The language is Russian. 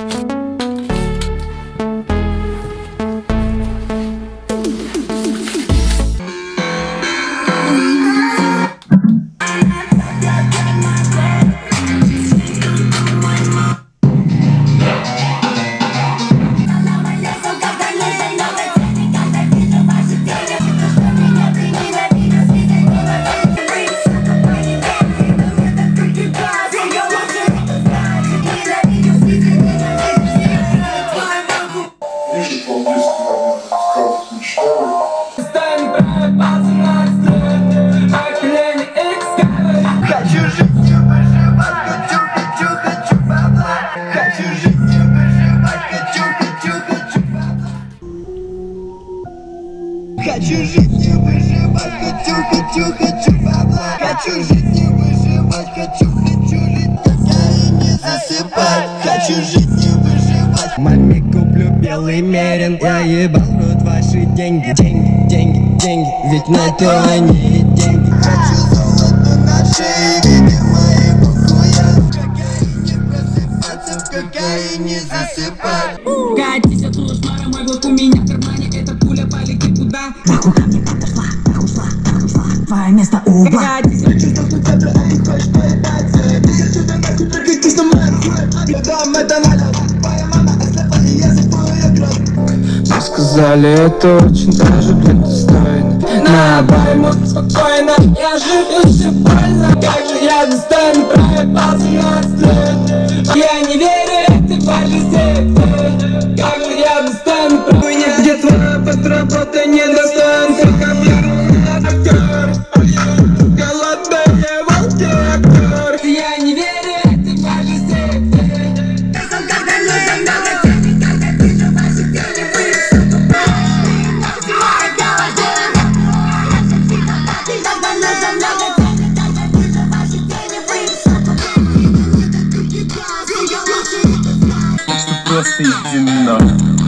Хочу жить, не выживать, хочу бабла. Хочу жить, не выживать, хочу жить, такая не засыпать. Хочу жить, не выживать. Маме куплю белый мерин, я ебал в рот ваши деньги. Деньги, ведь на то они и деньги. Хочу золото на шее, видя моего хуя. В кокаине просыпаться, в кокаине засыпать. Катись оттуда, шмара, мой блок у меня в кармане. Эта пуля полетит туда. Нахуй ко мне подошла, твое место у угла. Катись, Хочу столкнуть тебя, а ты хочешь поебаться. Ты отсюда нахуй, только ты со мной хуй. Дом это надо, твоя мама ослепла, и я забыл ее кровь. Все сказали, это очень даже, блин, достойно. на обойму спокойно, я жив и все больно. Как же я достоин, проебался 17 лет. Я не верю этой вашей секте. Как же я достоин, проебался. Где твоя подработка недостоин, сука, актер. Голодные волки, актер. Я не верю этой вашей секте. Просто иди нахуй.